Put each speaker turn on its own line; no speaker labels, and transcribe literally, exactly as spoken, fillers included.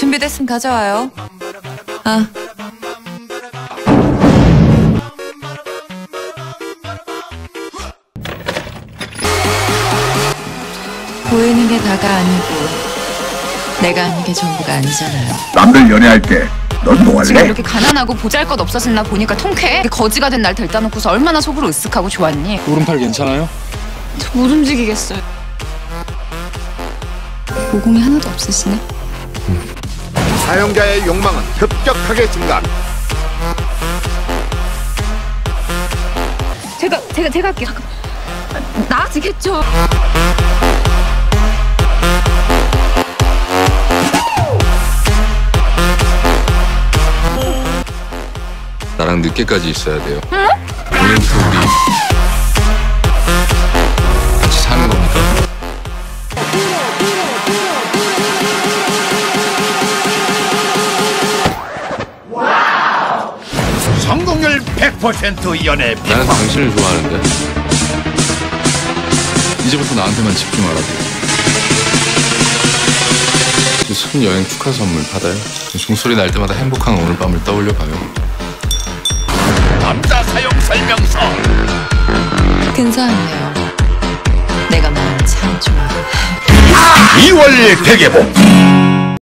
준비됐으면 가져와요. 아. 보이는 게 다가 아니고 내가 아닌 게 전부가 아니잖아요.
남들 연애할 때 넌 뭐
지금
할래?
이렇게 가난하고 보잘것없어진 나 보니까 통쾌해? 거지가 된 날 들다 놓고서 얼마나 속으로 으쓱하고 좋았니?
오른팔 괜찮아요?
저 못 움직이겠어요. 모공이 하나도 없으시네?
사용자의 욕망은 급격하게 증가.
제가 제가 제가 할게요. 잠깐. 나아지겠죠?
나랑 늦게까지 있어야 돼요. 응? 오늘부터 우리 같이 사는 겁니까?
성공률 백 퍼센트 연애.
나는 당신을 좋아하는데. 이제부터 나한테만 집중하라고. 순 여행 축하 선물 받아요. 종소리 날 때마다 행복한 오늘 밤을 떠올려 봐요.
남자 사용 설명서.
근사하네요. 내가 너무 참 좋아.
이월 대개봉.